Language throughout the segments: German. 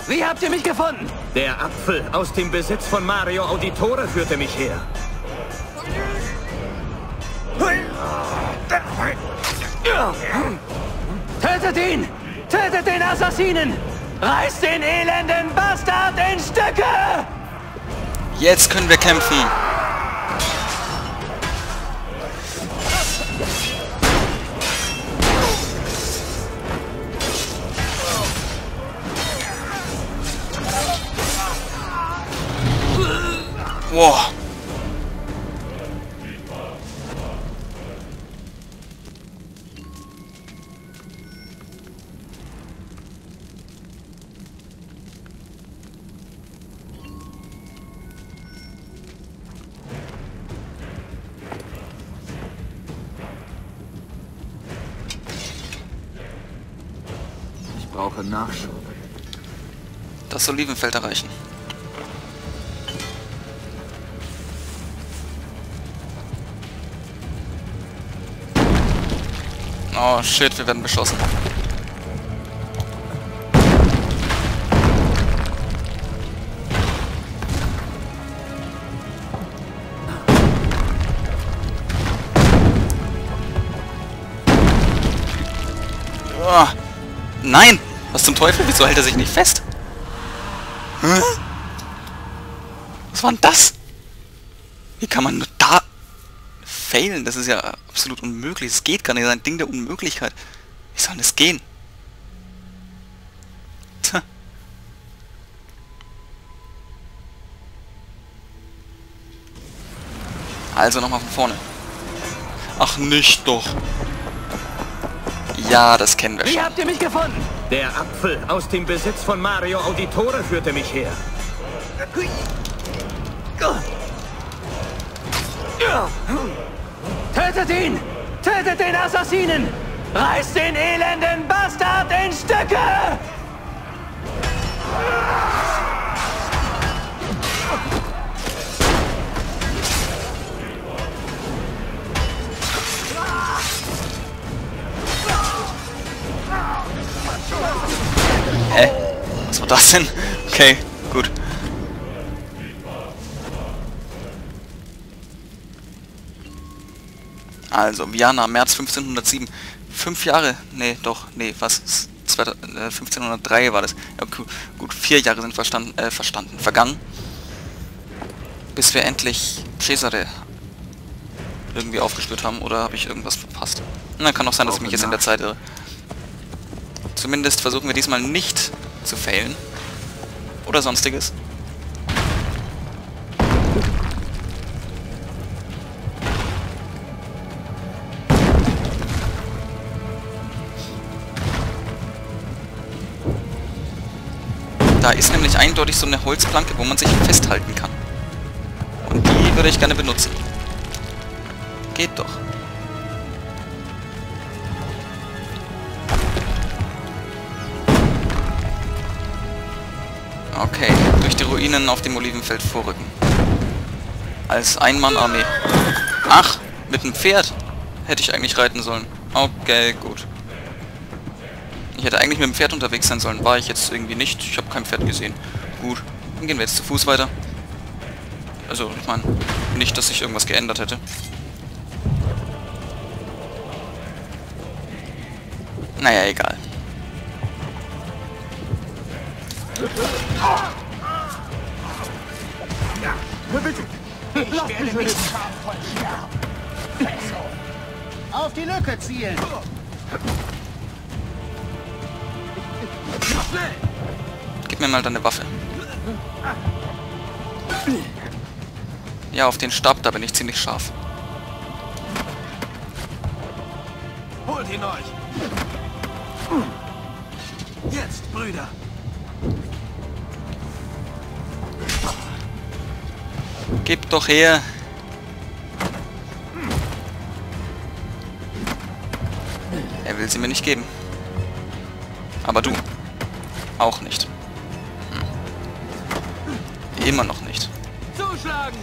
Wie habt ihr mich gefunden? Der Apfel aus dem Besitz von Mario Auditore führte mich her. Tötet ihn! Tötet den Assassinen! Reißt den elenden Bastard in Stücke! Jetzt können wir kämpfen. Wow. Ich brauche Nachschub. Das Olivenfeld erreichen. Oh shit, wir werden beschossen. Oh. Nein! Was zum Teufel? Wieso hält er sich nicht fest? Hä? Was war denn das? Wie kann man nur da failen? Das ist ja absolut unmöglich. Es geht gar nicht. Das ist ein Ding der Unmöglichkeit. Wie soll das gehen? Tja. Also nochmal von vorne. Ach, nicht doch. Ja, das kennen wir schon. Wie habt ihr mich gefunden? Der Apfel aus dem Besitz von Mario Auditore führte mich her. Tötet ihn! Tötet den Assassinen! Reißt den elenden Bastard in Stücke! Hä? Was war das denn? Okay, gut. Also, Viana, März 1507. 5 Jahre? Nee, doch, nee, was? 1503 war das. Ja, gut, 4 Jahre sind vergangen. Bis wir endlich Cesare irgendwie aufgespürt haben. Oder habe ich irgendwas verpasst? Na, kann auch sein, dass ich mich jetzt in der Zeit irre. Zumindest versuchen wir diesmal nicht zu failen. Oder sonstiges. Da ist nämlich eindeutig so eine Holzplanke, wo man sich festhalten kann. Und die würde ich gerne benutzen. Geht doch. Okay, durch die Ruinen auf dem Olivenfeld vorrücken. Als Einmann-Armee. Ach, mit einem Pferd hätte ich eigentlich reiten sollen. Okay, gut. Ich hätte eigentlich mit dem Pferd unterwegs sein sollen. War ich jetzt irgendwie nicht. Ich habe kein Pferd gesehen. Gut, dann gehen wir jetzt zu Fuß weiter. Also, ich meine, nicht, dass sich irgendwas geändert hätte. Naja, egal. Ich werde nicht schamvoll sterben. Auf die Lücke zielen! Gib mir mal deine Waffe. Ja, auf den Stab, da bin ich ziemlich scharf. Holt ihn euch! Jetzt, Brüder! Gib doch her! Er will sie mir nicht geben. Aber du. Auch nicht. Immer noch nicht. Zuschlagen!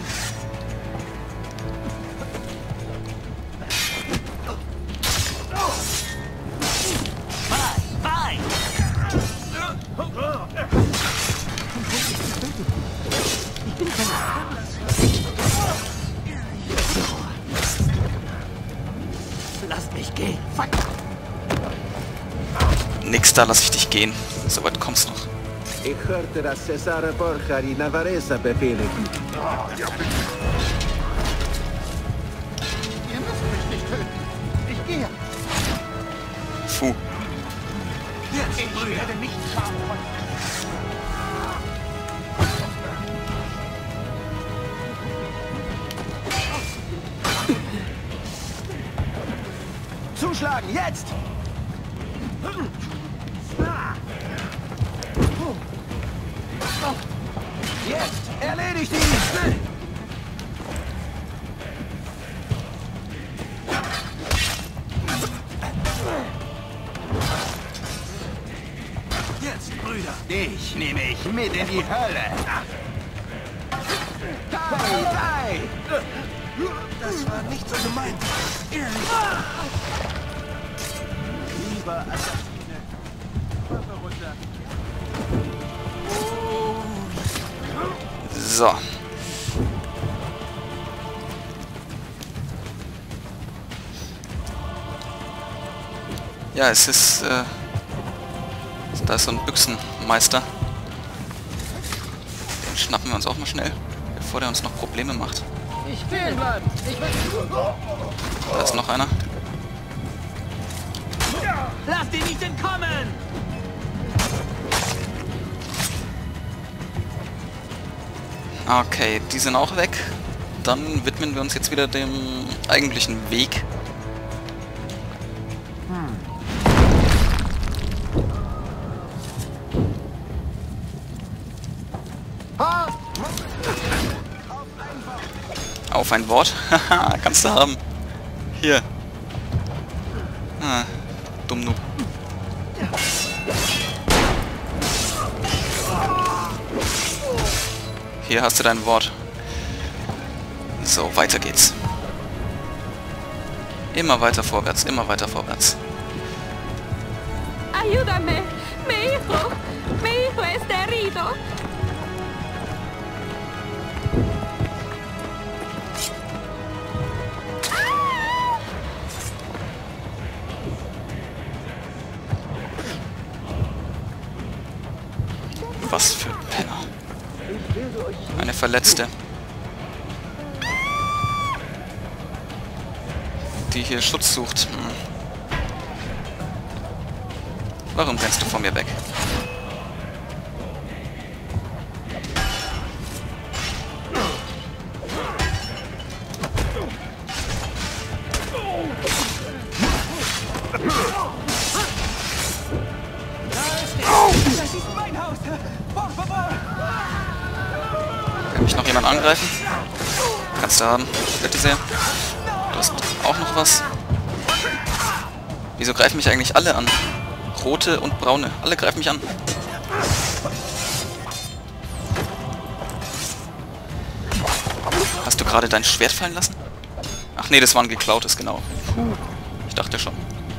Nix, da lass ich dich gehen. Soweit kommt's noch. Ich hörte, dass Cesare Borgia die Navarresa Befehle gibt. Ihr müsst mich nicht töten. Ich gehe. Puh. Ich werde nicht schauen. Zuschlagen, jetzt! Jetzt! Erledigt ihn! Jetzt, Brüder! Dich nehme ich mit in die Hölle! Tai! Das war nicht so gemeint! Ehrlich! Lieber Assassine! Waffe runter! So. Ja, es ist, da ist so ein Büchsenmeister. Den schnappen wir uns auch mal schnell, bevor der uns noch Probleme macht. Ich stehen bleiben. Ich will... Da ist noch einer. Lasst ihn nicht entkommen! Okay, die sind auch weg. Dann widmen wir uns jetzt wieder dem eigentlichen Weg. Auf ein Wort? Haha, kannst du haben. Hier. Ah, dumm Noob. Hier hast du dein Wort. So, weiter geht's. Immer weiter vorwärts, immer weiter vorwärts. Ayúdame. Mi hijo está herido. Was für Penner. Eine Verletzte. Die hier Schutz sucht. Warum rennst du von mir weg? Das ist mein Haus! Por favor! Kann mich noch jemand angreifen? Kannst du haben. Bitte sehr. Du hast auch noch was. Wieso greifen mich eigentlich alle an? Rote und braune. Alle greifen mich an. Hast du gerade dein Schwert fallen lassen? Ach nee, das war ein geklautes, genau. Ich dachte schon.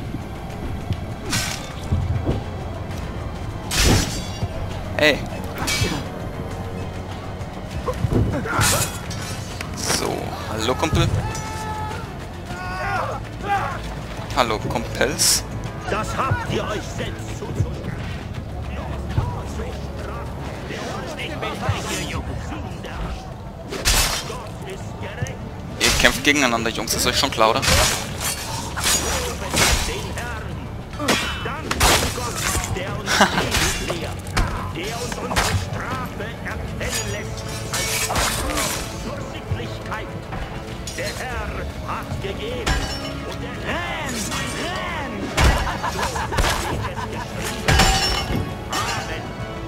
Hey. So, hallo Kumpel. Hallo Kumpels. Das habt ihr euch selbst zuzuschreiben. Ihr kämpft gegeneinander, Jungs. Ist euch schon klar, oder? Der uns unsere Strafe erkennen lässt als zur Sittlichkeit. Der Herr hat gegeben und der Herr rennt! So steht es geschrieben. Amen.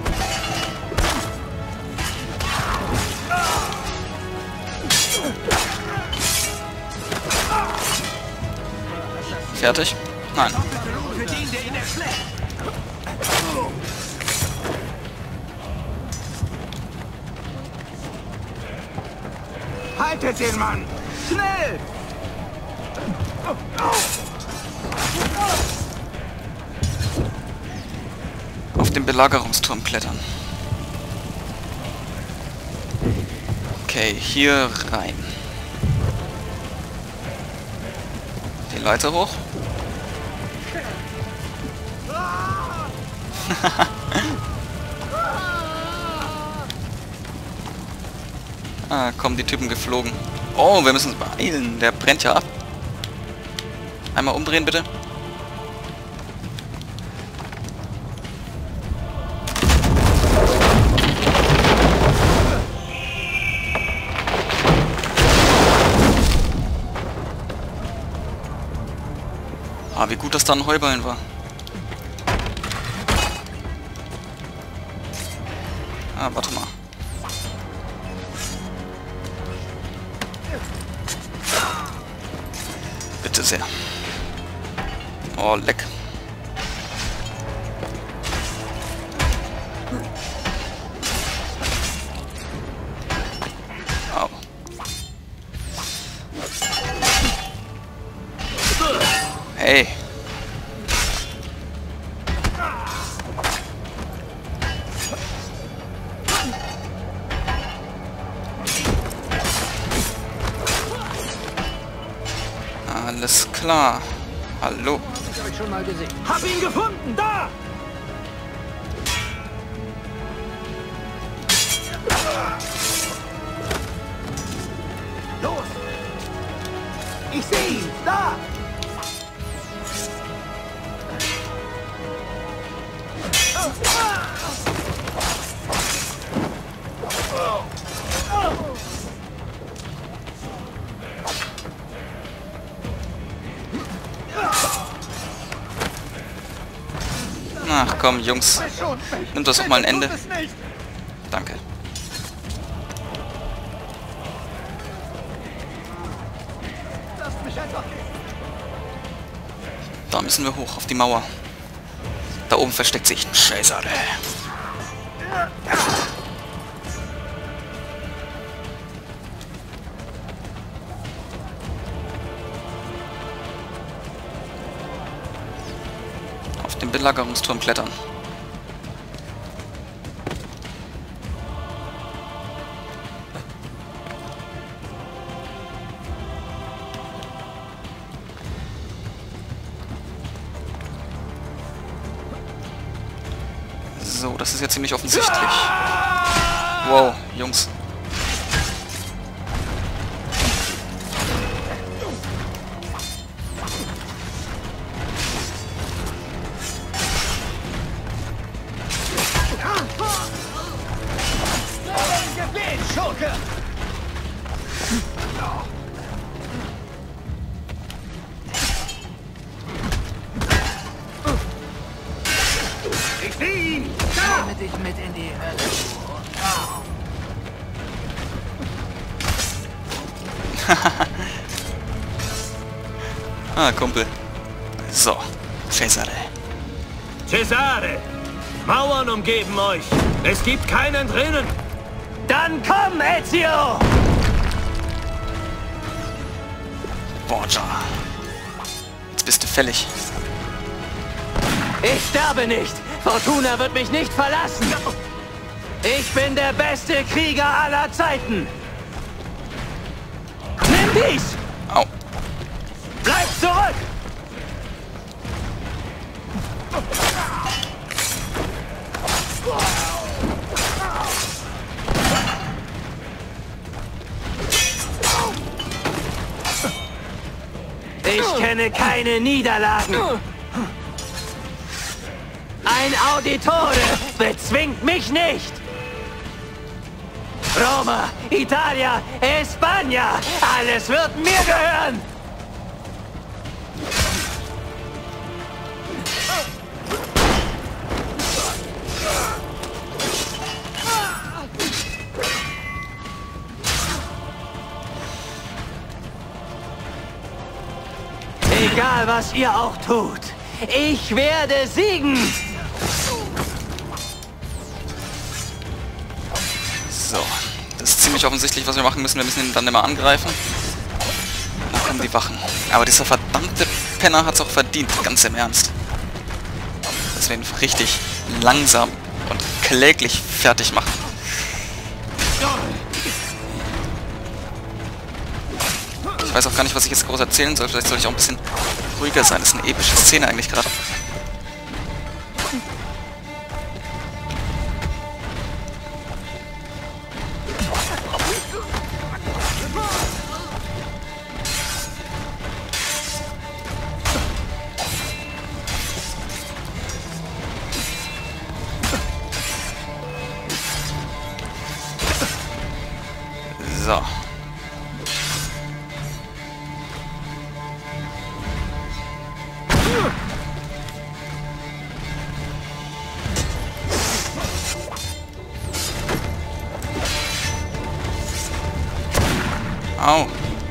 Fertig? Nein. Für den, der ihn erschlägt! Haltet den Mann! Schnell! Auf den Belagerungsturm klettern. Okay, hier rein. Die Leiter hoch. Ah, kommen die Typen geflogen. Oh, wir müssen uns beeilen. Der brennt ja ab. Einmal umdrehen, bitte. Ah, wie gut, dass da ein Heuballen war. Ah, warte mal. Bitte sehr. Oh, leck. Au. Hey. Alles klar. Hallo. Hab ich schon mal gesehen. Hab ihn gefunden! Da! Los! Ich sehe ihn! Da! Ach komm, Jungs. Nimmt das auch mal ein Ende? Danke. Da müssen wir hoch, auf die Mauer. Da oben versteckt sich ein Cesare. Auf den Belagerungsturm klettern. So, das ist ja ziemlich offensichtlich. Wow, Jungs. Schurke! Ich sehe ihn! Nehme dich mit in die Hölle. Ah, Kumpel. So, Cesare. Cesare! Mauern umgeben euch! Es gibt keinen drinnen! Dann komm, Ezio! Borgia. Jetzt bist du fällig. Ich sterbe nicht! Fortuna wird mich nicht verlassen! Ich bin der beste Krieger aller Zeiten! Nimm dies! Au. Bleib zurück! Ich kenne keine Niederlagen. Ein Auditore bezwingt mich nicht. Roma, Italia, España, alles wird mir gehören. Egal, was ihr auch tut, ich werde siegen! So, das ist ziemlich offensichtlich, was wir machen müssen. Wir müssen ihn dann immer angreifen. Dann kommen die Wachen. Aber dieser verdammte Penner hat es auch verdient, ganz im Ernst. Dass wir ihn richtig langsam und kläglich fertig machen. Ich weiß auch gar nicht, was ich jetzt groß erzählen soll. Vielleicht soll ich auch ein bisschen ruhiger sein. Das ist eine epische Szene eigentlich gerade. Au.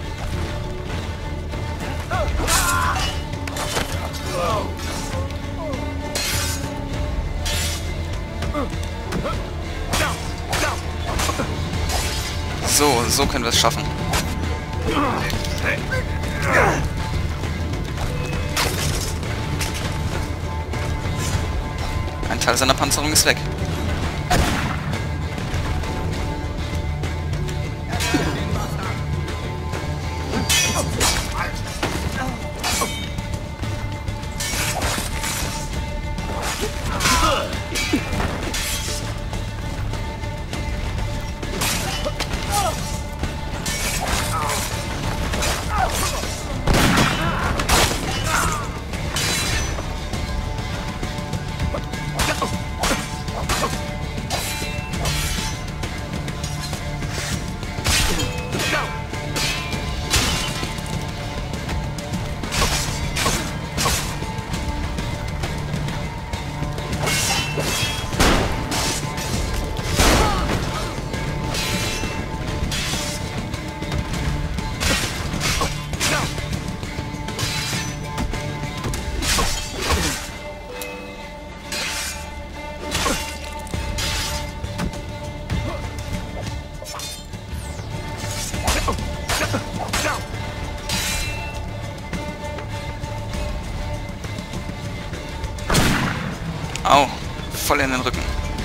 So können wir es schaffen. Ein Teil seiner Panzerung ist weg. Au, voll in den Rücken.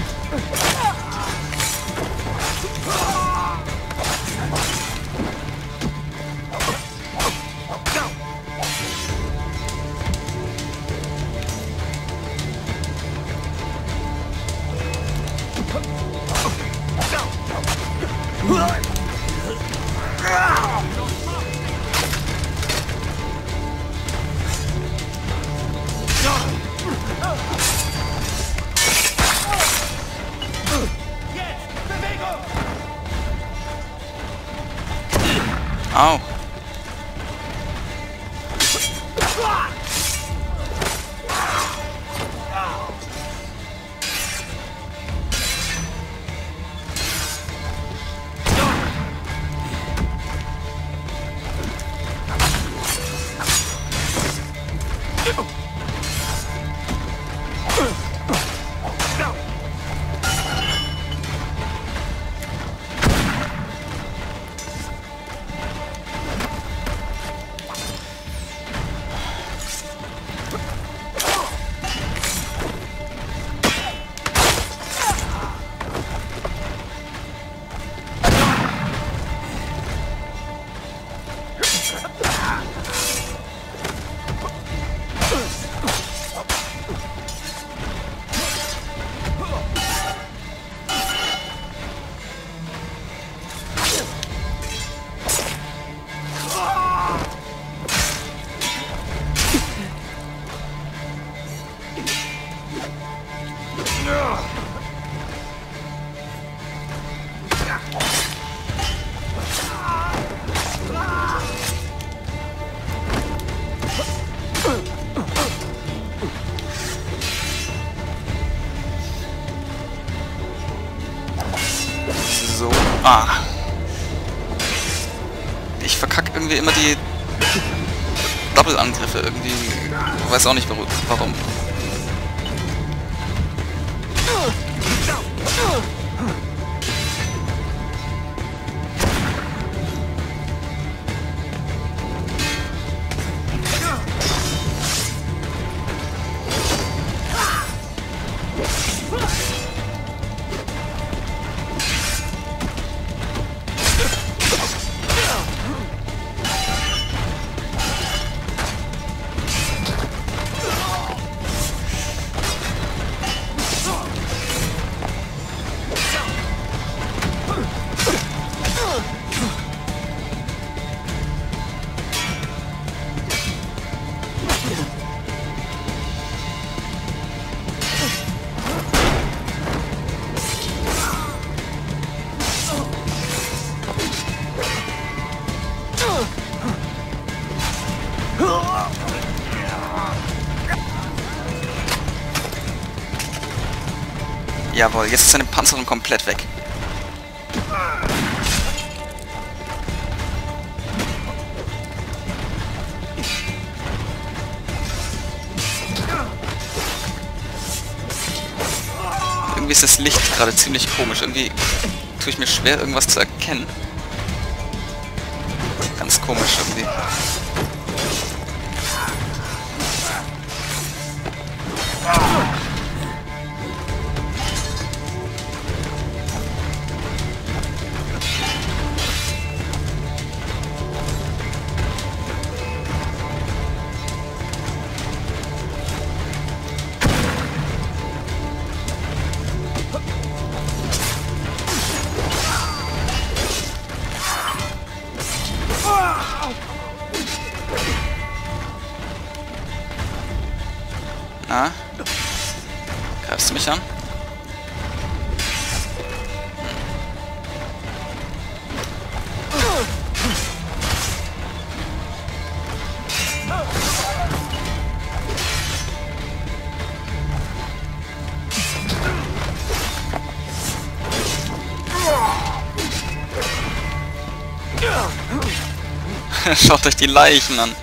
Au. So. Ah. Ich verkacke irgendwie immer die Doppelangriffe irgendwie. Ich weiß auch nicht warum. Jawohl, jetzt ist seine Panzerung komplett weg. Irgendwie ist das Licht gerade ziemlich komisch. Irgendwie tue ich mir schwer, irgendwas zu erkennen. Ganz komisch irgendwie. Na? Greifst du mich an? Schaut euch die Leichen an.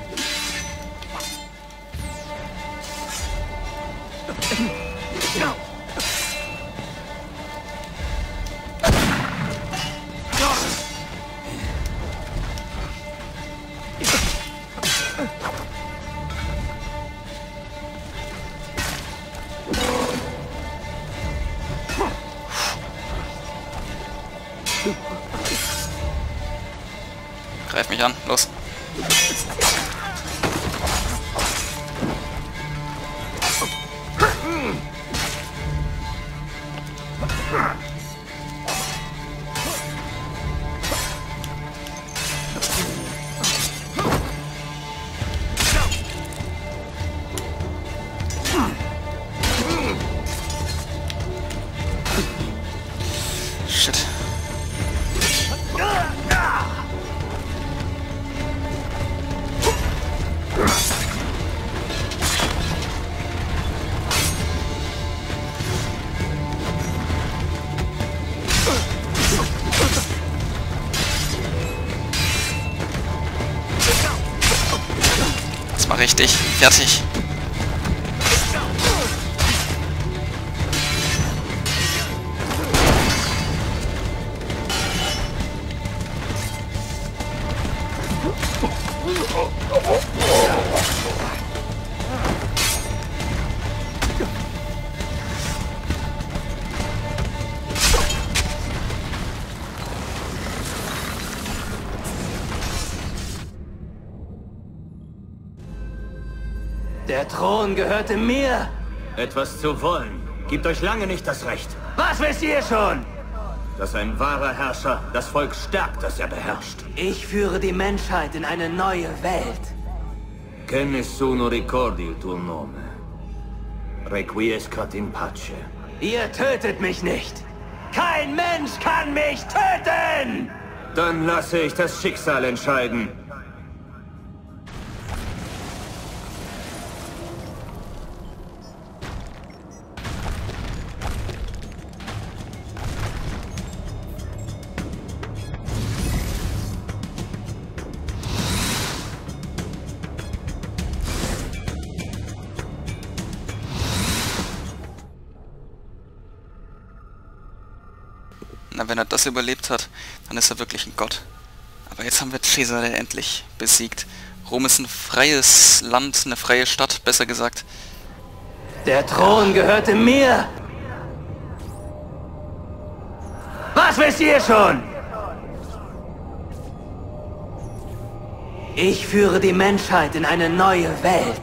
Greif mich an, los. Shit. Das war richtig. Fertig. Der Thron gehörte mir. Etwas zu wollen gibt euch lange nicht das Recht. Was wisst ihr schon? Dass ein wahrer Herrscher das Volk stärkt, das er beherrscht. Ich führe die Menschheit in eine neue Welt. Che nessuno ricordi il tuo nome. Requiescat in pace. Ihr tötet mich nicht. Kein Mensch kann mich töten! Dann lasse ich das Schicksal entscheiden. Na, wenn er das überlebt hat, dann ist er wirklich ein Gott. Aber jetzt haben wir Cesare endlich besiegt. Rom ist ein freies Land, eine freie Stadt, besser gesagt. Der Thron gehörte mir. Was wisst ihr schon? Ich führe die Menschheit in eine neue Welt.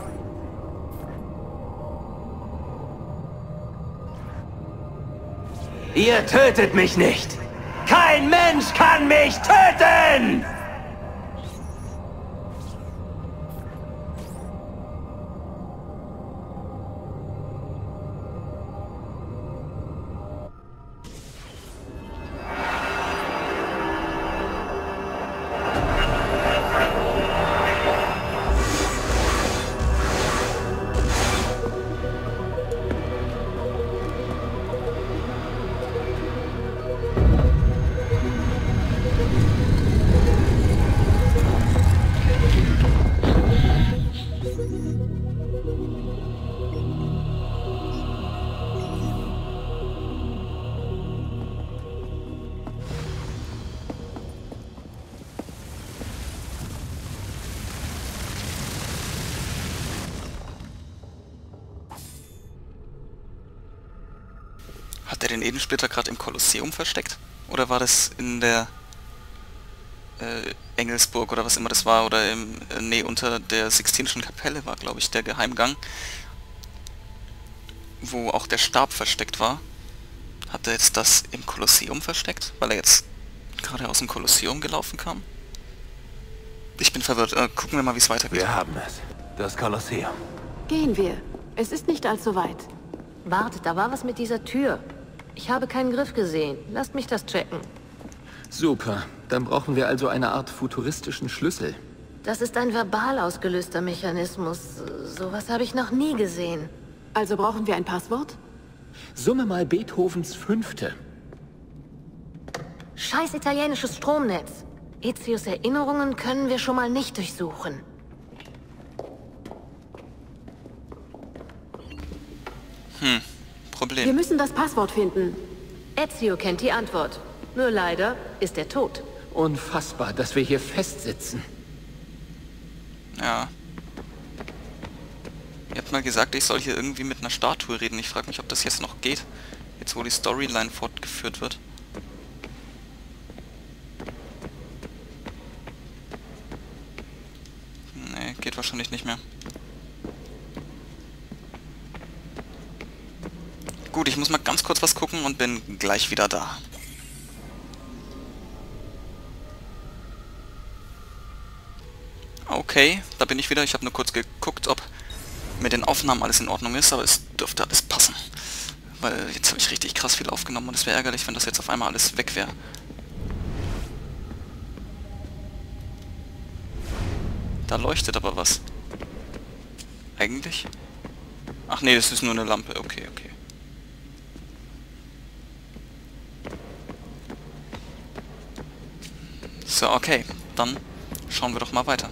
Ihr tötet mich nicht! Kein Mensch kann mich töten! Hat er den Edensplitter gerade im Kolosseum versteckt? Oder war das in der Engelsburg oder was immer das war? Oder unter der Sixtinischen Kapelle war, glaube ich, der Geheimgang, wo auch der Stab versteckt war. Hat er jetzt das im Kolosseum versteckt? Weil er jetzt gerade aus dem Kolosseum gelaufen kam? Ich bin verwirrt. Gucken wir mal, wie es weitergeht. Wir haben es. Das Kolosseum. Gehen wir. Es ist nicht allzu weit. Wartet, da war was mit dieser Tür. Ich habe keinen Griff gesehen. Lasst mich das checken. Super. Dann brauchen wir also eine Art futuristischen Schlüssel. Das ist ein verbal ausgelöster Mechanismus. Sowas habe ich noch nie gesehen. Also brauchen wir ein Passwort? Summe mal Beethovens 5. Scheiß italienisches Stromnetz. Ezios Erinnerungen können wir schon mal nicht durchsuchen. Problem. Wir müssen das Passwort finden. Ezio kennt die Antwort. Nur leider ist er tot. Unfassbar, dass wir hier festsitzen. Ja. Ihr habt mal gesagt, ich soll hier irgendwie mit einer Statue reden. Ich frage mich, ob das jetzt noch geht. Jetzt, wo die Storyline fortgeführt wird. Nee, geht wahrscheinlich nicht mehr. Gut, ich muss mal ganz kurz was gucken und bin gleich wieder da. Okay, da bin ich wieder. Ich habe nur kurz geguckt, ob mit den Aufnahmen alles in Ordnung ist, aber es dürfte alles passen. Weil jetzt habe ich richtig krass viel aufgenommen und es wäre ärgerlich, wenn das jetzt auf einmal alles weg wäre. Da leuchtet aber was. Eigentlich? Ach nee, das ist nur eine Lampe. Okay, okay. So, okay. Dann schauen wir doch mal weiter.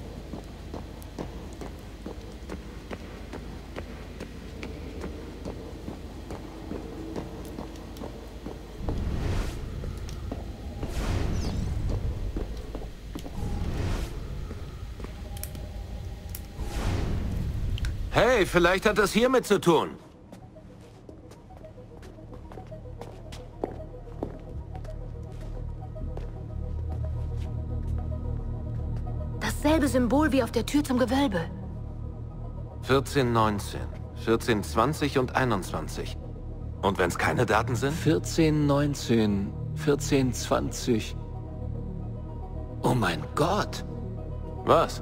Hey, vielleicht hat das hiermit zu tun. Dasselbe Symbol wie auf der Tür zum Gewölbe. 1419, 1420 und 21. Und wenn es keine Daten sind? 1419, 1420. Oh mein Gott! Was?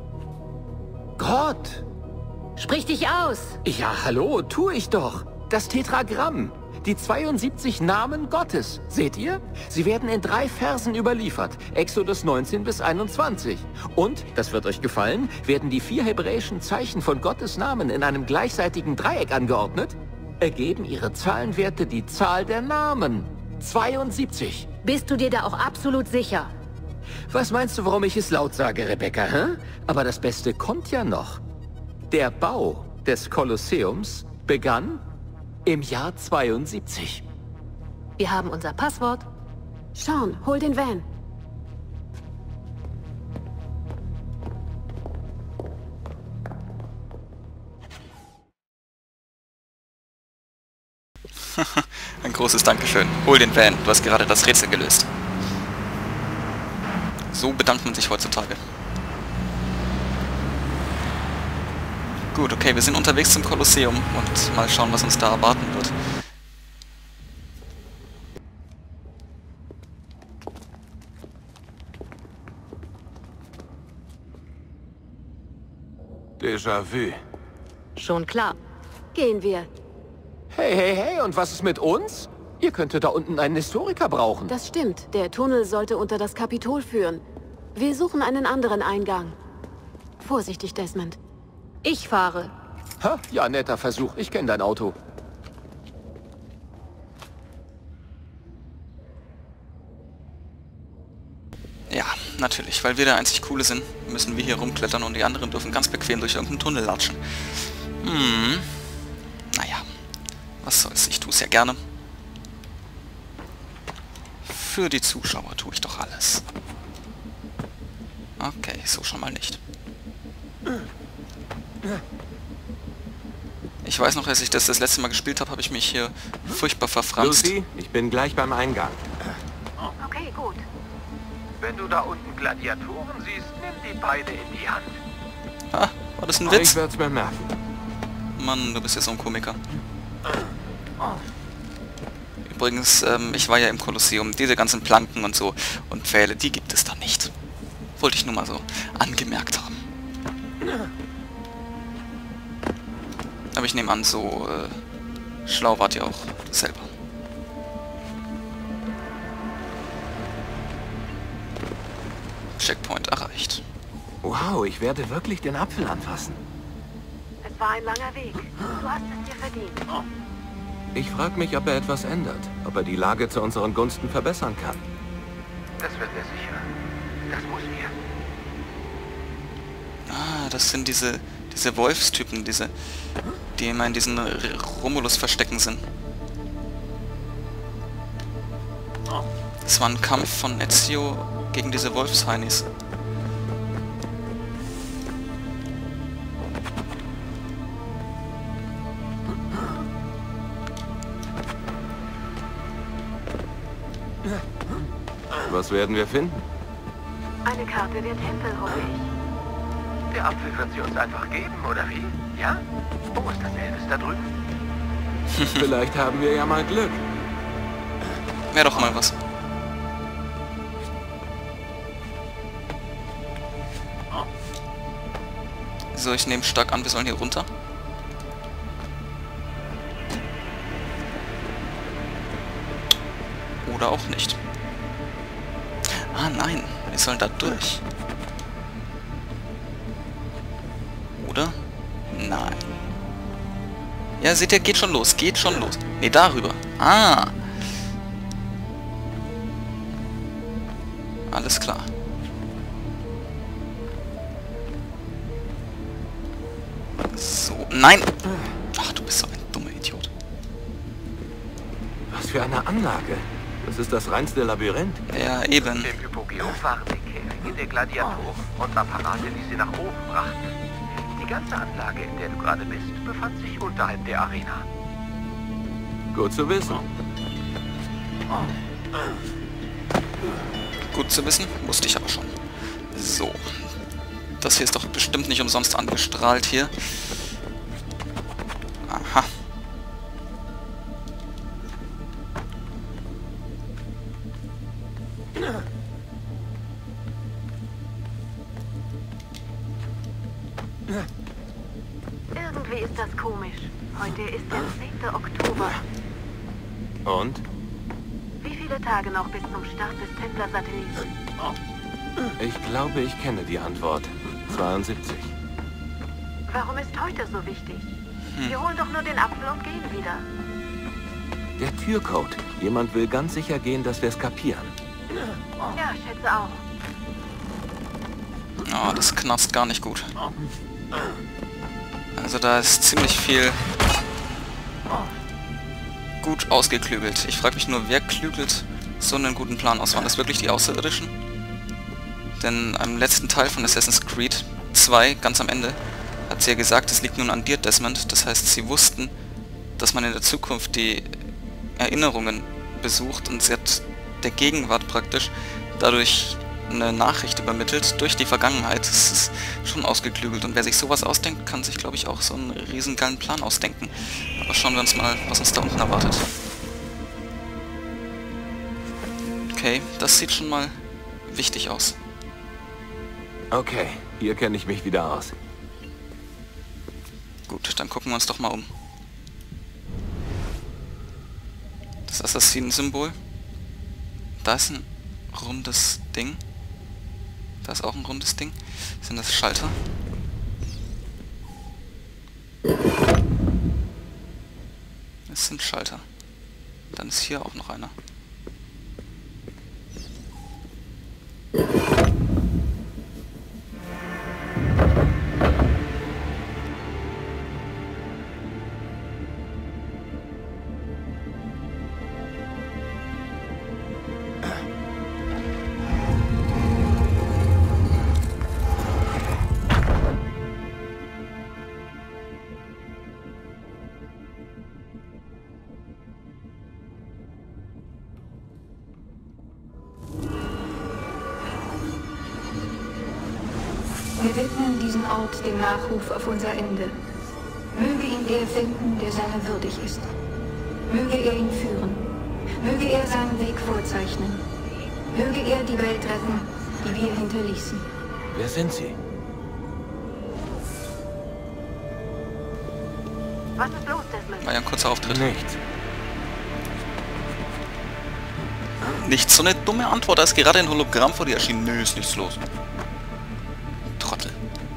Gott! Sprich dich aus! Ja, hallo, tue ich doch. Das Tetragramm. Die 72 Namen Gottes. Seht ihr? Sie werden in 3 Versen überliefert. Exodus 19 bis 21. Und, das wird euch gefallen, werden die 4 hebräischen Zeichen von Gottes Namen in einem gleichseitigen Dreieck angeordnet, ergeben ihre Zahlenwerte die Zahl der Namen. 72. Bist du dir da auch absolut sicher? Was meinst du, warum ich es laut sage, Rebecca, hä? Aber das Beste kommt ja noch. Der Bau des Kolosseums begann im Jahr 72. Wir haben unser Passwort. Sean, hol den Van. Ein großes Dankeschön. Hol den Van, du hast gerade das Rätsel gelöst. So bedankt man sich heutzutage. Gut, okay, wir sind unterwegs zum Kolosseum und mal schauen, was uns da erwarten wird. Déjà-vu. Schon klar. Gehen wir. Hey, hey, hey, und was ist mit uns? Ihr könntet da unten einen Historiker brauchen. Das stimmt. Der Tunnel sollte unter das Kapitol führen. Wir suchen einen anderen Eingang. Vorsichtig, Desmond. Ich fahre. Ha, ja, netter Versuch. Ich kenne dein Auto. Ja, natürlich, weil wir der einzig Coole sind, müssen wir hier rumklettern und die anderen dürfen ganz bequem durch irgendeinen Tunnel latschen. Naja, was soll's, ich tue es ja gerne. Für die Zuschauer tue ich doch alles. Okay, so schon mal nicht. Ich weiß noch, als ich das letzte Mal gespielt habe, habe ich mich hier furchtbar verfranst. Lucy, ich bin gleich beim Eingang. Okay, gut. Wenn du da unten Gladiatoren siehst, nimm die beide in die Hand. Ah, war das ein Ich Witz? werde es mir merken. Mann, du bist ja so ein Komiker. Übrigens, ich war ja im Kolosseum. Diese ganzen Planken und so und Pfähle, die gibt es da nicht. Wollte ich nur mal so angemerkt haben. Aber ich nehme an, so schlau wart ihr auch selber. Checkpoint erreicht. Wow, ich werde wirklich den Apfel anfassen. Es war ein langer Weg. Du hast es dir verdient. Ich frage mich, ob er etwas ändert. Ob er die Lage zu unseren Gunsten verbessern kann. Das wird er sicher. Das muss er. Ah, das sind diese Wolfstypen, die immer in diesen Romulus-Verstecken sind. Das war ein Kampf von Ezio gegen diese Wolfsheinis. Was werden wir finden? Eine Karte der Tempel, hoffe ich. Der Apfel wird sie uns einfach geben, oder wie? Ja? Wo ist das Elvis da drüben? Vielleicht haben wir ja mal Glück. Wäre doch mal was. So, ich nehme stark an, wir sollen hier runter. Oder auch nicht. Ah nein, wir sollen da durch. Oder? Nein. Ja, seht ihr, geht schon los, geht schon los. Ne, darüber. Ah. Alles klar. So, nein! Ach, du bist so ein dummer Idiot. Was für eine Anlage. Das ist das reinste Labyrinth. Ja, eben. Im Hypogeum waren die Käfige der Gladiatoren und Apparate, die sie nach oben brachten. Die ganze Anlage, in der du gerade bist, befand sich unterhalb der Arena. Gut zu wissen. Gut zu wissen, wusste ich aber schon. So. Das hier ist doch bestimmt nicht umsonst angestrahlt hier. Aha. Irgendwie ist das komisch. Heute ist der 10. Oktober. Und? Wie viele Tage noch bis zum Start des Templer-Satelliten? Ich glaube, ich kenne die Antwort. 72. Warum ist heute so wichtig? Wir holen doch nur den Apfel und gehen wieder. Der Türcode. Jemand will ganz sicher gehen, dass wir es kapieren. Ja, schätze auch. Oh, das knarzt gar nicht gut. Also da ist ziemlich viel gut ausgeklügelt. Ich frage mich nur, wer klügelt so einen guten Plan aus? Waren das wirklich die Außerirdischen? Denn am letzten Teil von Assassin's Creed 2, ganz am Ende, hat sie ja gesagt, es liegt nun an dir, Desmond. Das heißt, sie wussten, dass man in der Zukunft die Erinnerungen besucht und sie hat der Gegenwart praktisch dadurch eine Nachricht übermittelt durch die Vergangenheit. Das ist schon ausgeklügelt und wer sich sowas ausdenkt, kann sich, glaube ich, auch so einen riesengeilen Plan ausdenken. Aber schauen wir uns mal, was uns da unten erwartet. Okay, das sieht schon mal wichtig aus. Okay, hier kenne ich mich wieder aus. Gut, dann gucken wir uns doch mal um. Das Assassinen-Symbol. Da ist ein rundes Ding. Da ist auch ein rundes Ding. Sind das Schalter? Es sind Schalter. Dann ist hier auch noch einer. Wir widmen diesen Ort dem Nachruf auf unser Ende. Möge ihn der finden, der seiner würdig ist. Möge er ihn führen. Möge er seinen Weg vorzeichnen. Möge er die Welt retten, die wir hinterließen. Wer sind Sie? Was ist los, Desmond? War ja ein kurzer Auftritt. Nichts. Nicht so eine dumme Antwort, als gerade ein Hologramm vor dir erschien. Nö, ist nichts los. Trottel.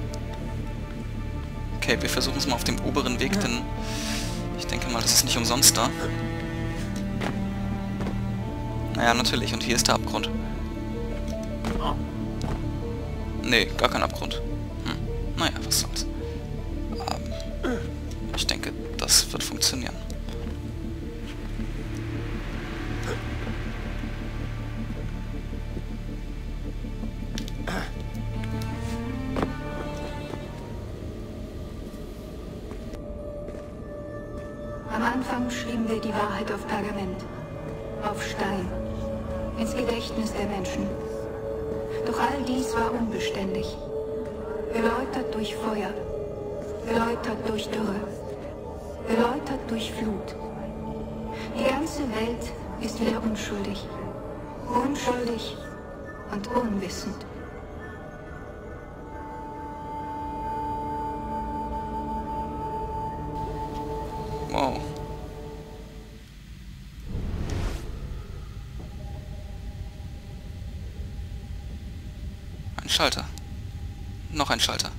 Okay, wir versuchen es mal auf dem oberen Weg, denn ich denke mal, das ist nicht umsonst da. Naja, natürlich. Und hier ist der Abgrund. Nee, gar kein Abgrund. Naja, was soll's. Ich denke, das wird funktionieren. Am Anfang schrieben wir die Wahrheit auf Pergament, auf Stein, ins Gedächtnis der Menschen. Doch all dies war unbeständig, geläutert durch Feuer, geläutert durch Dürre, geläutert durch Flut. Die ganze Welt ist wieder unschuldig, unschuldig und unwissend. Wow. Ein Schalter. Noch ein Schalter.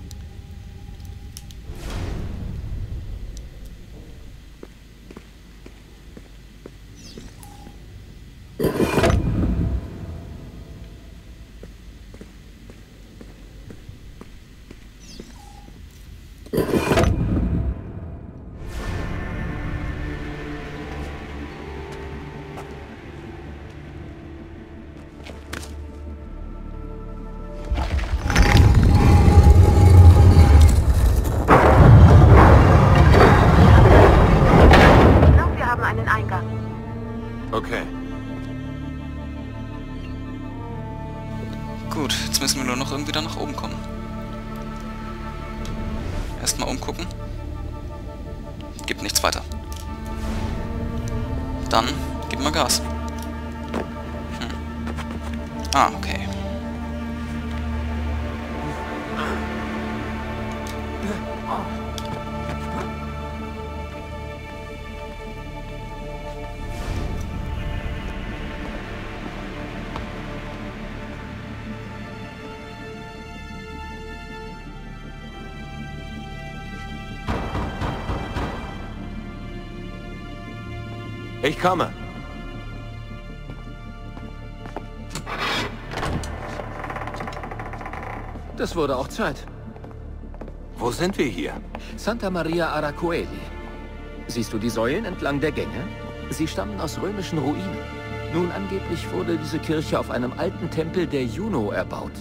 Okay. Gut, jetzt müssen wir nur noch irgendwie da nach oben kommen. Erstmal umgucken. Gibt nichts weiter. Dann gib mal Gas. Ah, okay. Ich komme. Das wurde auch Zeit. Wo sind wir hier? Santa Maria Aracoeli. Siehst du die Säulen entlang der Gänge? Sie stammen aus römischen Ruinen. Nun, angeblich wurde diese Kirche auf einem alten Tempel der Juno erbaut.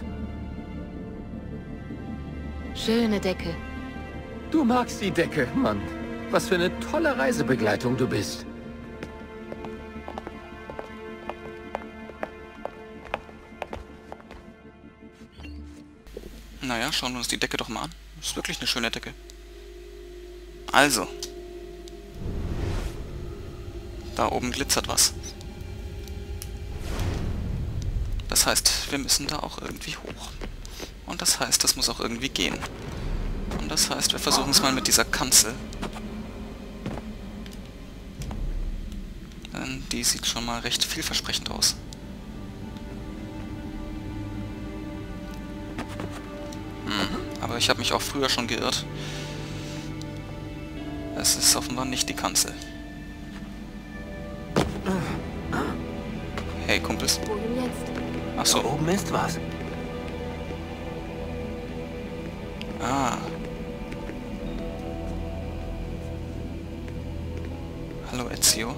Schöne Decke. Du magst die Decke, Mann. Was für eine tolle Reisebegleitung du bist. Naja, schauen wir uns die Decke doch mal an. Das ist wirklich eine schöne Decke. Also. Da oben glitzert was. Das heißt, wir müssen da auch irgendwie hoch. Und das heißt, das muss auch irgendwie gehen. Und das heißt, wir versuchen es mal mit dieser Kanzel. Denn die sieht schon mal recht vielversprechend aus. Aber ich habe mich auch früher schon geirrt. Es ist offenbar nicht die Kanzel. Hey, Kumpels. Wohin jetzt? Ach so. Da oben ist was. Ah. Hallo, Ezio.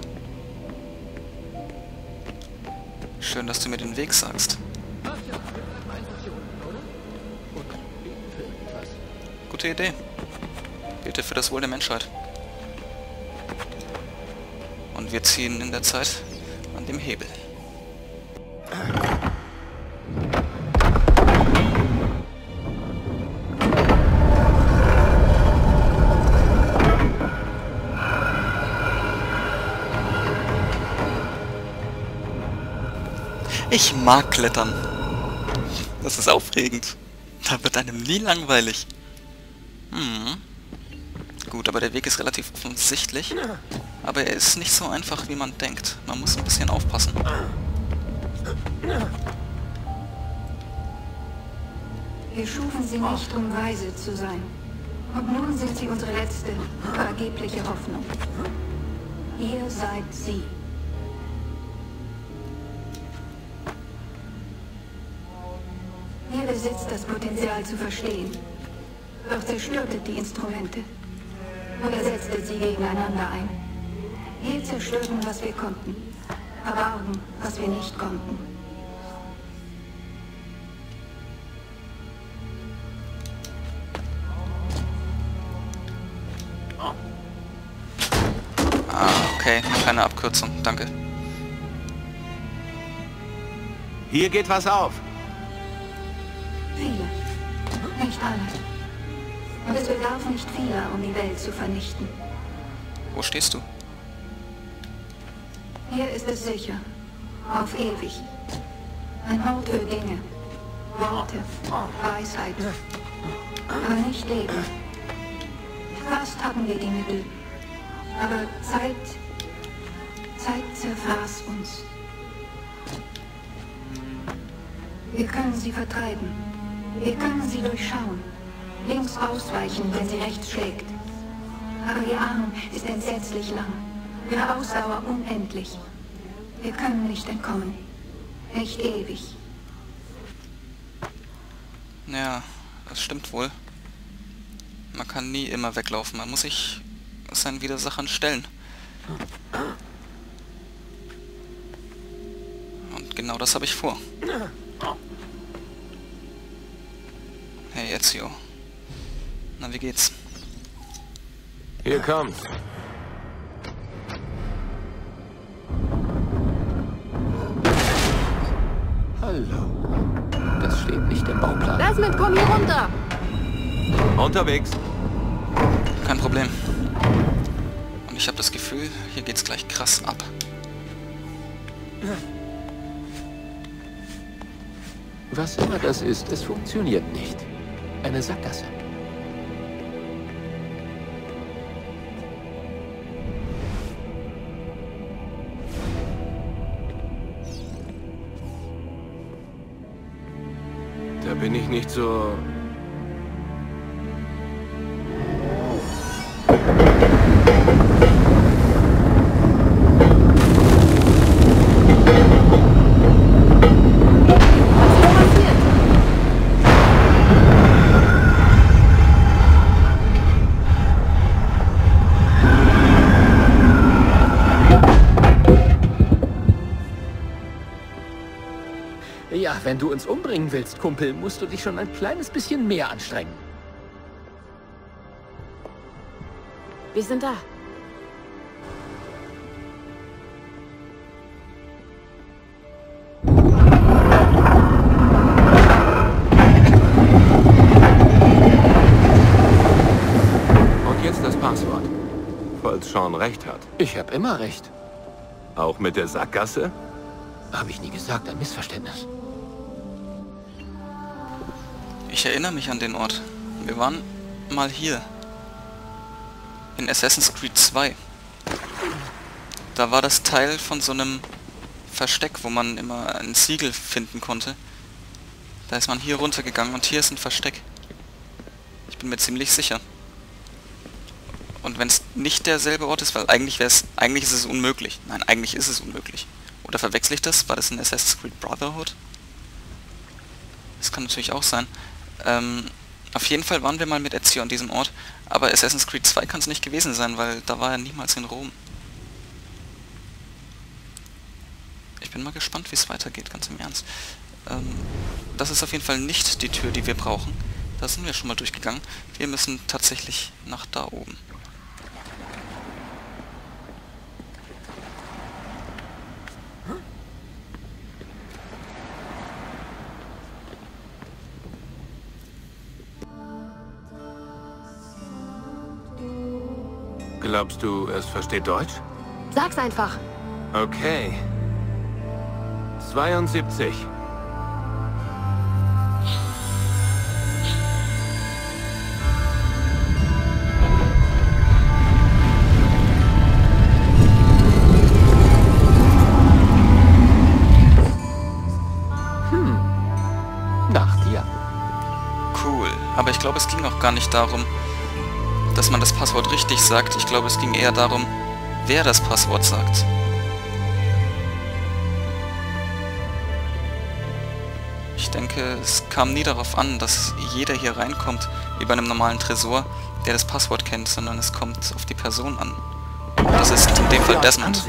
Schön, dass du mir den Weg sagst. Gute Idee. Bitte für das Wohl der Menschheit. Und wir ziehen in der Zeit an dem Hebel. Ich mag Klettern. Das ist aufregend. Da wird einem nie langweilig. Gut, aber der Weg ist relativ offensichtlich. Aber er ist nicht so einfach, wie man denkt. Man muss ein bisschen aufpassen. Wir schufen sie nicht, um weise zu sein. Und nun sind sie unsere letzte, vergebliche Hoffnung. Ihr seid sie. Ihr besitzt das Potenzial zu verstehen. Doch zerstörtet die Instrumente. Oder setztet sie gegeneinander ein. Wir zerstörten, was wir konnten. Verbargen, was wir nicht konnten. Okay, keine Abkürzung, danke. Hier geht was auf. Viele. Nicht alle. Und es bedarf nicht vieler, um die Welt zu vernichten. Wo stehst du? Hier ist es sicher. Auf ewig. Ein Ort für Dinge. Worte. Weisheit. Aber nicht Leben. Fast hatten wir die Mittel. Aber Zeit zerfraß uns. Wir können sie vertreiben. Wir können sie durchschauen. Links ausweichen, wenn sie rechts schlägt. Aber ihr Arm ist entsetzlich lang. Ihre Ausdauer unendlich. Wir können nicht entkommen. Nicht ewig. Ja, das stimmt wohl. Man kann nie immer weglaufen. Man muss sich seinen Widersachern stellen. Und genau das habe ich vor. Hey, Ezio. Na, wie geht's? Hier kommt's. Hallo. Das steht nicht im Bauplan. Desmond, komm hier runter! Unterwegs. Kein Problem. Und ich habe das Gefühl, hier geht's gleich krass ab. Was immer das ist, es funktioniert nicht. Eine Sackgasse. Da bin ich nicht so... Ja, wenn du uns umbringen willst, Kumpel, musst du dich schon ein kleines bisschen mehr anstrengen. Wir sind da. Und jetzt das Passwort. Falls Sean recht hat. Ich habe immer recht. Auch mit der Sackgasse? Habe ich nie gesagt, ein Missverständnis. Ich erinnere mich an den Ort. Wir waren mal hier. In Assassin's Creed 2. Da war das Teil von so einem Versteck, wo man immer ein Siegel finden konnte. Da ist man hier runtergegangen und hier ist ein Versteck. Ich bin mir ziemlich sicher. Und wenn es nicht derselbe Ort ist, weil eigentlich ist es unmöglich. Nein, eigentlich ist es unmöglich. Oder verwechsel ich das? War das in Assassin's Creed Brotherhood? Das kann natürlich auch sein. Auf jeden Fall waren wir mal mit Ezio an diesem Ort, aber Assassin's Creed 2 kann es nicht gewesen sein, weil da war er niemals in Rom. Ich bin mal gespannt, wie es weitergeht, ganz im Ernst. Das ist auf jeden Fall nicht die Tür, die wir brauchen. Da sind wir schon mal durchgegangen. Wir müssen tatsächlich nach da oben. Glaubst du, es versteht Deutsch? Sag's einfach. Okay. 72. Nach dir. Cool. Aber ich glaube, es ging auch gar nicht darum, dass man das Passwort richtig sagt. Ich glaube, es ging eher darum, wer das Passwort sagt. Ich denke, es kam nie darauf an, dass jeder hier reinkommt, wie bei einem normalen Tresor, der das Passwort kennt, sondern es kommt auf die Person an. Und das ist in dem Fall Desmond.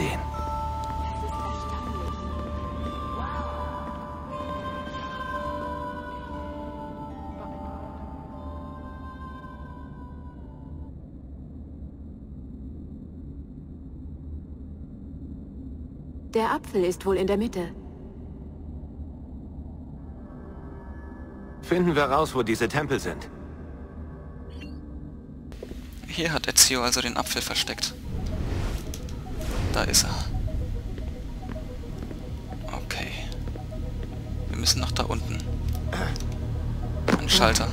Der Apfel ist wohl in der Mitte. Finden wir raus, wo diese Tempel sind. Hier hat Ezio also den Apfel versteckt. Da ist er. Okay. Wir müssen nach da unten. Ein Schalter.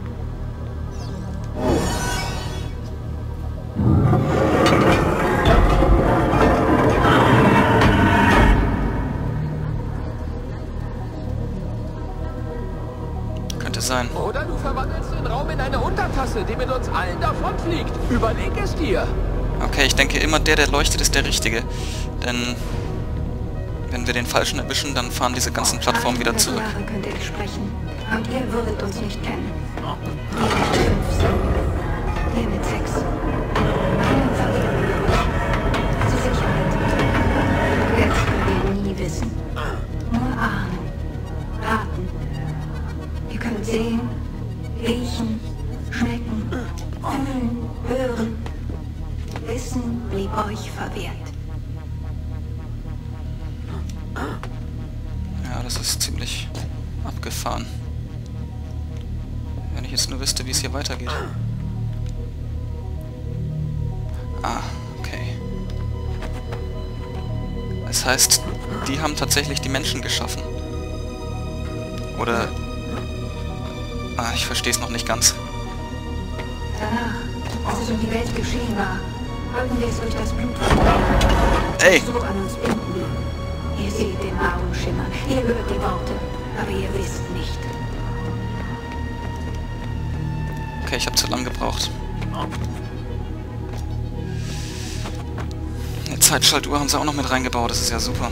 Sein. Oder du verwandelst den Raum in eine Untertasse, die mit uns allen davonfliegt. Überleg es dir. Okay, ich denke immer, der leuchtet, ist der Richtige. Denn wenn wir den Falschen erwischen, dann fahren diese ganzen Plattformen wieder zurück. Könnte ich sprechen. Und ihr würdet uns nicht kennen. Wir mit 5 sind. Wir mit 6. Einen verlieren wir euch. Zur Sicherheit. Jetzt können wir nie wissen. Nur ahnen. Raten. Ihr könnt sehen, riechen, schmecken, fühlen, hören. Wissen blieb euch verwehrt. Ja, das ist ziemlich abgefahren. Wenn ich jetzt nur wüsste, wie es hier weitergeht. Ah, okay. Das heißt, die haben tatsächlich die Menschen geschaffen. Oder... Ah, ich verstehe es noch nicht ganz. Danach, als es um die Welt geschehen war, wollten wir es durch das Blut verteilen. Ey! So an uns binden. Ihr seht den Augenschimmer, ihr hört die Worte, aber ihr wisst nicht. Okay, ich habe zu lang gebraucht. Eine Zeitschaltuhr haben sie auch noch mit reingebaut, das ist ja super.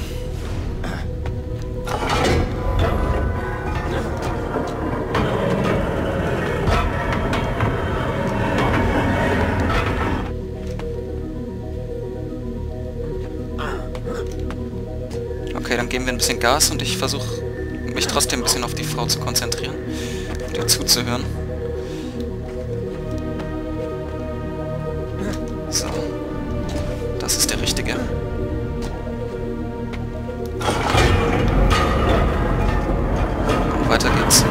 Okay, dann geben wir ein bisschen Gas und ich versuche mich trotzdem ein bisschen auf die Frau zu konzentrieren und ihr zuzuhören. So. Das ist der Richtige. Und weiter geht's.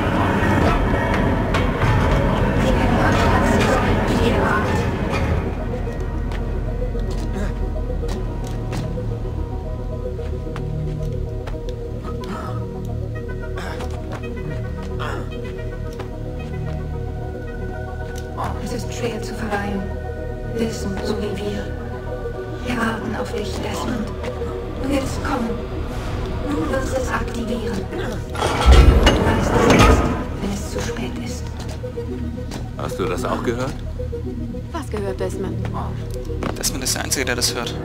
Es ist schwer zu verweilen. Wissen, so wie wir. Wir warten auf dich, Desmond. Du wirst kommen. Du wirst es aktivieren. Du weißt es erst, wenn es zu spät ist. Hast du das auch gehört? Was gehört Desmond? Desmond ist der Einzige, der das hört.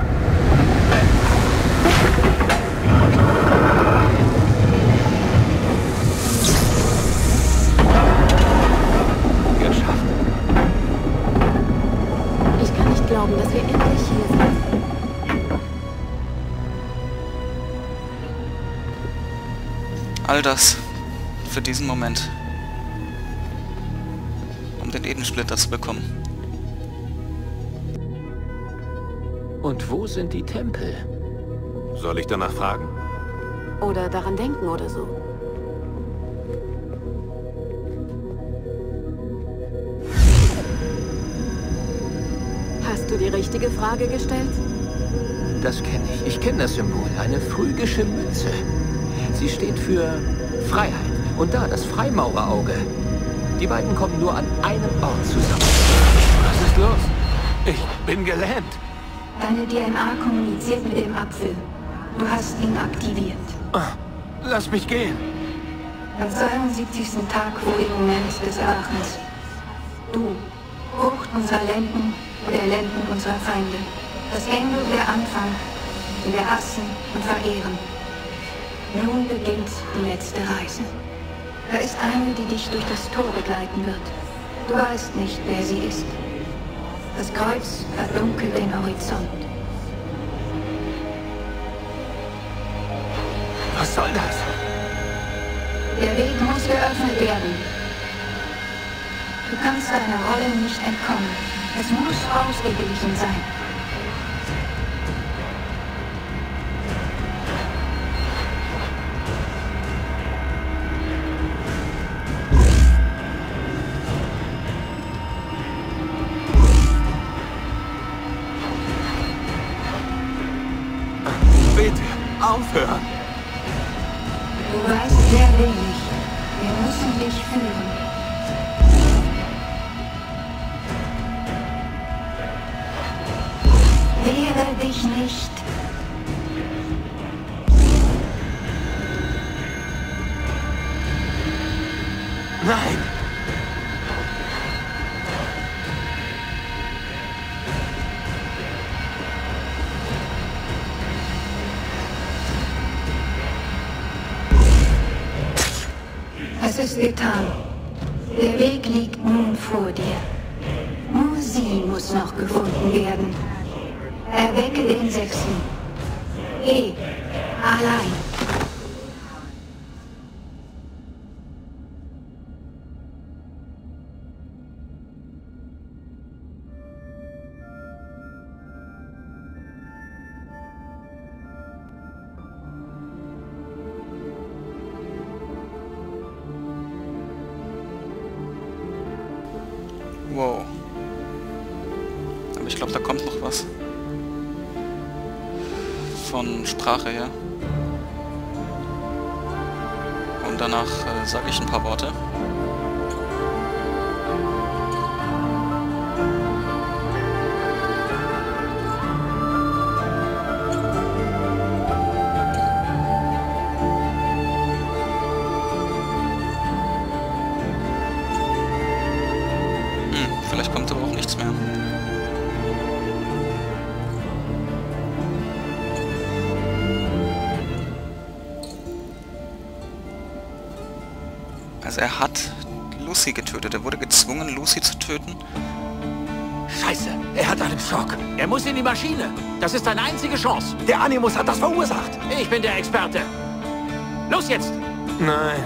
Ich kann nicht glauben, dass wir endlich hier sind. All das für diesen Moment. Um den Edensplitter zu bekommen. Und wo sind die Tempel? Soll ich danach fragen? Oder daran denken oder so. Hast du die richtige Frage gestellt? Das kenne ich. Ich kenne das Symbol. Eine phrygische Münze. Sie steht für Freiheit. Und da, das Freimaurerauge. Die beiden kommen nur an einem Ort zusammen. Was ist los? Ich bin gelähmt. Deine DNA kommuniziert mit dem Apfel. Du hast ihn aktiviert. Lass mich gehen. Am 72. Tag vor dem Moment des Erwachens. Du, Frucht unserer Lenden, der Lenden unserer Feinde. Das Ende der Anfang, den wir hassen und verehren. Nun beginnt die letzte Reise. Da ist eine, die dich durch das Tor begleiten wird. Du weißt nicht, wer sie ist. Das Kreuz verdunkelt den Horizont. Was soll das? Der Weg muss geöffnet werden. Du kannst deiner Rolle nicht entkommen. Es muss ausgeglichen sein. Bitte, aufhören. Du weißt sehr wenig. Wir müssen dich führen. Wehre dich nicht. Nein. Es ist getan. Der Weg liegt nun vor dir. Nur sie muss noch gefunden werden. Erwecke den Sechsten. Geh. Allein. Wow. Aber ich glaube, da kommt noch was. Von Sprache her. Und danach sage ich ein paar Worte. Vielleicht kommt aber auch nichts mehr. Also er hat Lucy getötet. Er wurde gezwungen, Lucy zu töten. Scheiße, er hat einen Schock. Er muss in die Maschine. Das ist seine einzige Chance. Der Animus hat das verursacht. Ich bin der Experte. Los jetzt! Nein.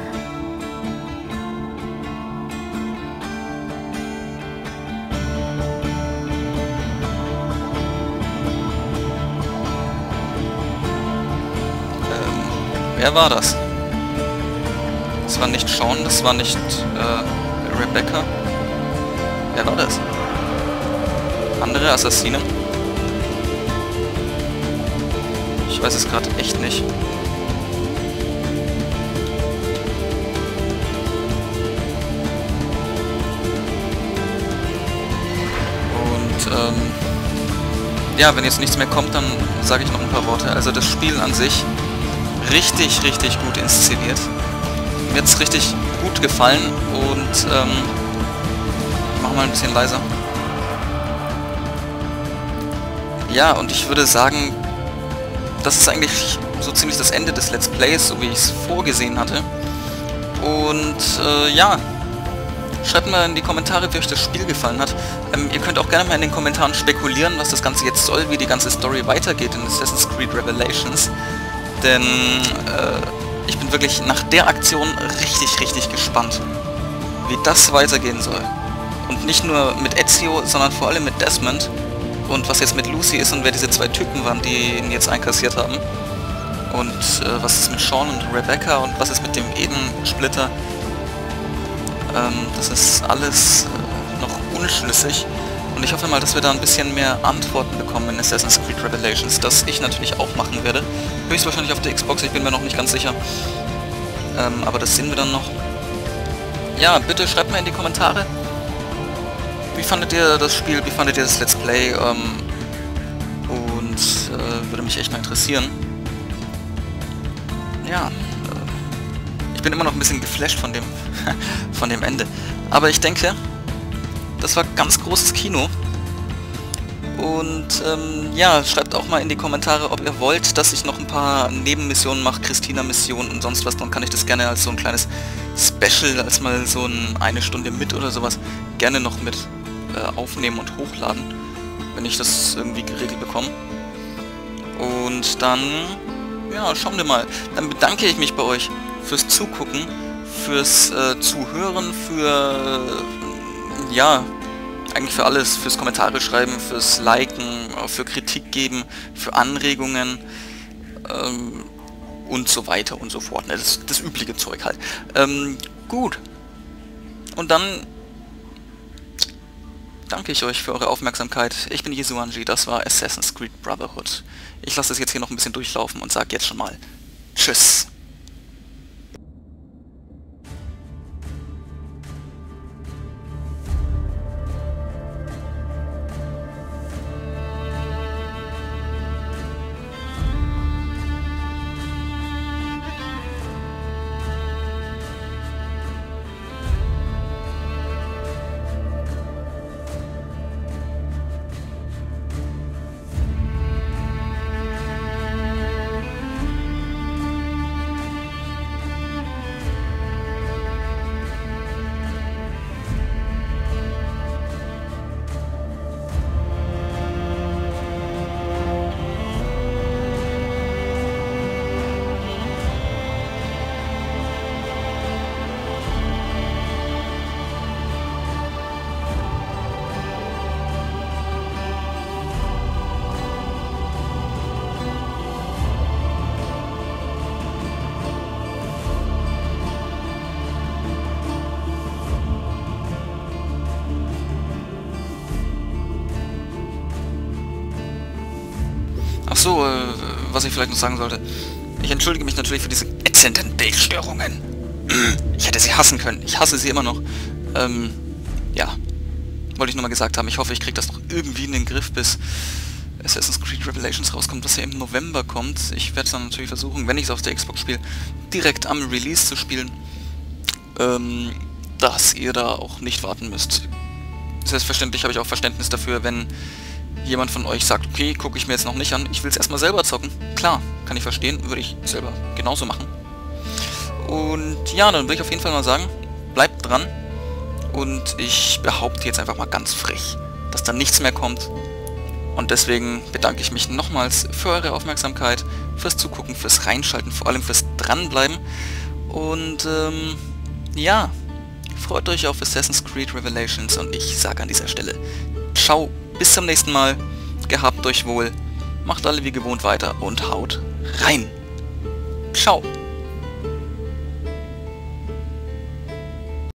Wer war das? Das war nicht Sean, das war nicht Rebecca. Wer war das? Andere Assassinen? Ich weiß es gerade echt nicht. Und ja, wenn jetzt nichts mehr kommt, dann sage ich noch ein paar Worte. Also das Spiel an sich richtig, richtig gut inszeniert. Mir hat es richtig gut gefallen und ich mache mal ein bisschen leiser. Ja, und ich würde sagen, das ist eigentlich so ziemlich das Ende des Let's Plays, so wie ich es vorgesehen hatte. Und ja, schreibt mal in die Kommentare, wie euch das Spiel gefallen hat. Ihr könnt auch gerne mal in den Kommentaren spekulieren, was das Ganze jetzt soll, wie die ganze Story weitergeht in Assassin's Creed Revelations. Denn ich bin wirklich nach der Aktion richtig, richtig gespannt, wie das weitergehen soll. Und nicht nur mit Ezio, sondern vor allem mit Desmond. Und was jetzt mit Lucy ist und wer diese zwei Typen waren, die ihn jetzt einkassiert haben. Und was ist mit Sean und Rebecca und was ist mit dem Eden-Splitter. Das ist alles noch unschlüssig. Und ich hoffe mal, dass wir da ein bisschen mehr Antworten bekommen in Assassin's Creed Revelations, das ich natürlich auch machen werde. Höchstwahrscheinlich auf der Xbox, ich bin mir noch nicht ganz sicher. Aber das sehen wir dann noch. Ja, bitte schreibt mir in die Kommentare, wie fandet ihr das Spiel, wie fandet ihr das Let's Play? Würde mich echt mal interessieren. Ja, ich bin immer noch ein bisschen geflasht von dem, von dem Ende. Aber ich denke, das war ganz großes Kino. Und ja, schreibt auch mal in die Kommentare, ob ihr wollt, dass ich noch ein paar Nebenmissionen mache, Christina-Missionen und sonst was. Dann kann ich das gerne als so ein kleines Special, als mal so eine Stunde mit oder sowas, gerne noch mit aufnehmen und hochladen, wenn ich das irgendwie geregelt bekomme. Und dann, ja, schauen wir mal. Dann bedanke ich mich bei euch fürs Zugucken, fürs Zuhören, für, ja, eigentlich für alles, fürs Kommentare schreiben, fürs Liken, für Kritik geben, für Anregungen und so weiter und so fort. Ne? Das übliche Zeug halt. Gut. Und dann danke ich euch für eure Aufmerksamkeit. Ich bin Jesuanji, das war Assassin's Creed Brotherhood. Ich lasse das jetzt hier noch ein bisschen durchlaufen und sage jetzt schon mal Tschüss. Achso, was ich vielleicht noch sagen sollte. Ich entschuldige mich natürlich für diese ätzenden Bildstörungen. Ich hätte sie hassen können. Ich hasse sie immer noch. Ja. Wollte ich nur mal gesagt haben. Ich hoffe, ich kriege das noch irgendwie in den Griff, bis Assassin's Creed Revelations rauskommt, was ja im November kommt. Ich werde es dann natürlich versuchen, wenn ich es auf der Xbox spiele, direkt am Release zu spielen. Dass ihr da auch nicht warten müsst. Selbstverständlich habe ich auch Verständnis dafür, wenn jemand von euch sagt, okay, gucke ich mir jetzt noch nicht an, ich will es erstmal selber zocken. Klar, kann ich verstehen, würde ich selber genauso machen. Und ja, dann würde ich auf jeden Fall mal sagen, bleibt dran. Und ich behaupte jetzt einfach mal ganz frech, dass da nichts mehr kommt. Und deswegen bedanke ich mich nochmals für eure Aufmerksamkeit, fürs Zugucken, fürs Reinschalten, vor allem fürs Dranbleiben. Und ja, freut euch auf Assassin's Creed Revelations und ich sage an dieser Stelle, ciao, bis zum nächsten Mal, gehabt euch wohl, macht alle wie gewohnt weiter und haut rein. Ciao.